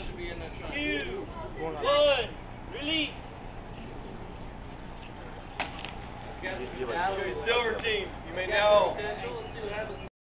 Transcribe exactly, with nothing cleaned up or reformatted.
two, one, release. Silver team, you may now